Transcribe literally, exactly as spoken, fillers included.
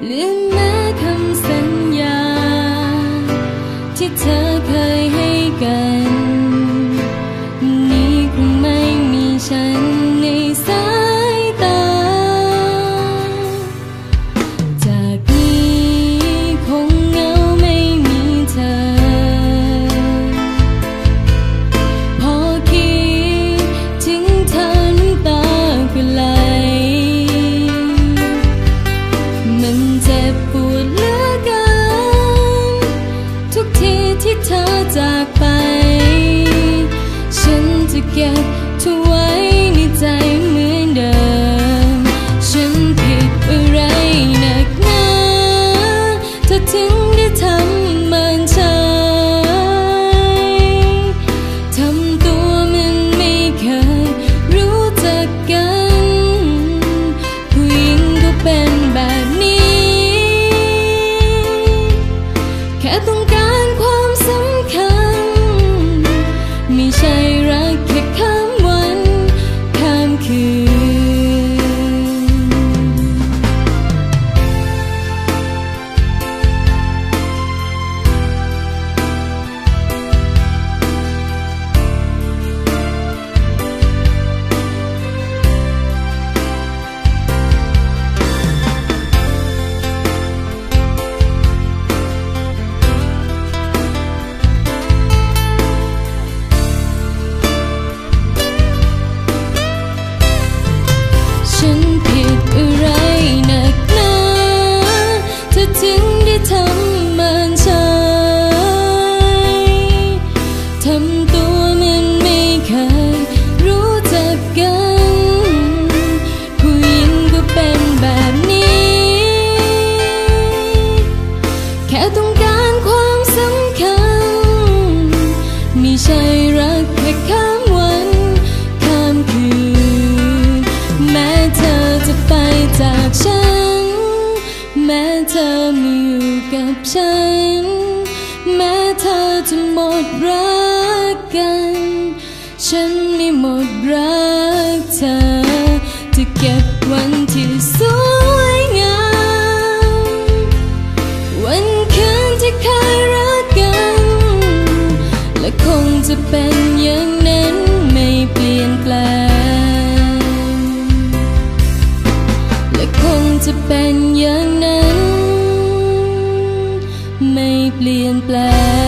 ลืมแม้คำสัญญาที่เธอเคยให้กันนี่คงไม่มีฉันในสายตาจากนี้คงเหงาไม่มีเธอพอคิดถึงเธอน้ำตาก็ไหลมันเจ็บปวดเหลือเกินทุกทีที่เธอจากไปฉันจะเก็บเธอไว้ในใจเหมือนเดิมฉันผิดอะไรหนักหนาเธอถึงได้ทำมันเฉยทำตัวมันไม่เคยรู้จักกันผู้หญิงก็เป็นแบบนี้แค่ต้องการความสำคัญไม่ใช่รักแค่ข้ามวันข้ามคืนฉันผิดอะไรหนักหนาเธอถึงได้ทำมันเฉยทำตัวมันไม่เคยรู้จักกันผู้หญิงก็เป็นแบบนี้แค่ต้องการความสำคัญไม่ใช่รักแค่ข้ามวันข้ามคืนแม้เธอจะไปจากฉันแม้เธอไม่อยู่กับฉันแม้เธอจะหมดรักกันฉันไม่หมดรักเธอจะเก็บวันที่สวยงามวันคืนที่เคยรักกันและคงจะเป็นอย่างนั้นไม่เปลี่ยนแปลงและคงจะเป็นอย่างนั้นไม่เปลี่ยนแปลง